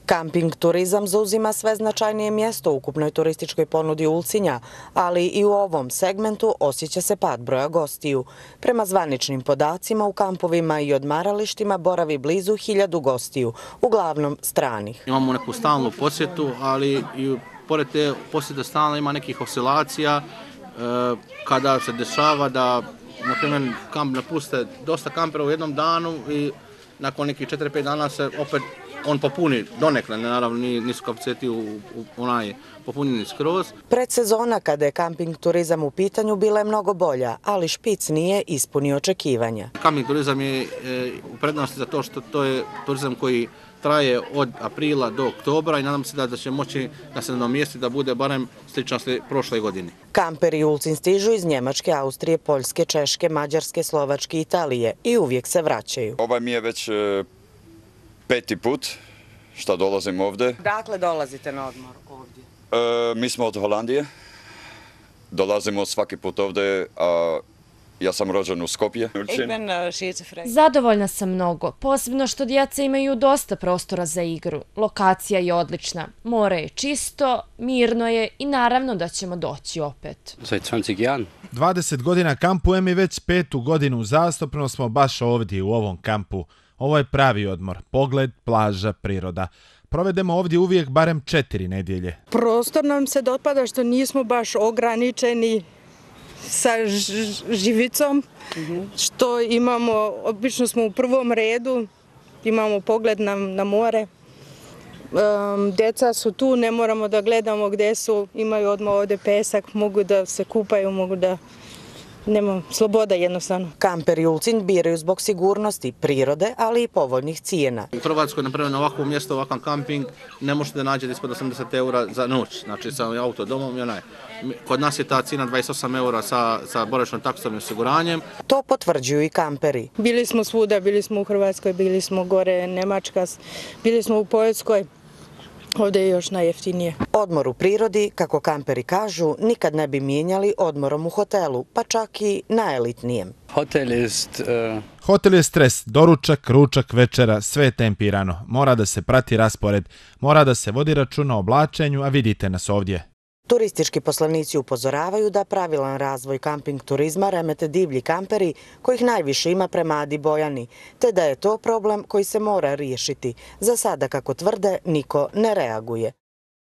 Kamping turizam zauzima sve značajnije mjesto u ukupnoj turističkoj ponudi Ulcinja, ali i u ovom segmentu osjeća se pad broja gostiju. Prema zvaničnim podacima u kampovima i odmaralištima boravi blizu 1000 gostiju, uglavnom stranih. Imamo neku stalnu posjetu, ali i pored te posjete stalno ima nekih oscilacija kada se dešava da, na primjer, kamp napuste dosta kampera u jednom danu i nakon nekih 4-5 dana se opet on popuni donekle, naravno nisu kapaciteti popunjeni skroz. Predsezona kada je kamping turizam u pitanju bila je mnogo bolja, ali špic nije ispunio očekivanja. Kamping turizam je u prednosti zato što to je turizam koji traje od aprila do oktobra i nadam se da će moći da se nadomjesti da bude barem slično prošle godine. Kamperi u Ulcinj stižu iz Njemačke, Austrije, Poljske, Češke, Mađarske, Slovačke i Italije i uvijek se vraćaju. Ovaj mi je već 5. put što dolazim ovdje. Dakle, dolazite na odmor ovdje? Mi smo od Holandije. Dolazimo svaki put ovdje, a ja sam rođen u Skopje. Zadovoljna sam mnogo, posebno što djeca imaju dosta prostora za igru. Lokacija je odlična, more je čisto, mirno je i naravno da ćemo doći opet. 20 godina kampujem i već 5. godinu uzastopno smo baš ovdje u ovom kampu. Ovo je pravi odmor, pogled, plaža, priroda. Provedemo ovdje uvijek barem 4 nedjelje. Prostor nam se dopada što nismo baš ograničeni sa živicom, što imamo, obično smo u prvom redu, imamo pogled na more. Djeca su tu, ne moramo da gledamo gdje su, imaju odmah ovdje pesak, mogu da se kupaju, mogu da... Nema sloboda jednostavno. Kamperi Ulcinj biraju zbog sigurnosti, prirode, ali i povoljnih cijena. U Hrvatskoj, na primjer, na ovakvom mjestu, ovakav kamping, ne možete naći ispod 80 € za noć, znači sa autodomom i onaj. Kod nas je ta cijena 28 € sa boravišnom taksom i osiguranjem. To potvrđuju i kamperi. Bili smo svuda, bili smo u Hrvatskoj, bili smo gore Njemačka, bili smo u Poljskoj. Ovdje je još najjeftinije. Odmor u prirodi, kako kamperi kažu, nikad ne bi mijenjali odmorom u hotelu, pa čak i najelitnijem. Hotel je stres, doručak, ručak, večera, sve je tempirano. Mora da se prati raspored, mora da se vodi računa o oblačenju, a vidite nas ovdje. Turistički poslanici upozoravaju da pravilan razvoj kamping turizma remete divlji kamperi, kojih najviše ima prema Adi Bojani, te da je to problem koji se mora riješiti. Za sada, kako tvrde, niko ne reaguje.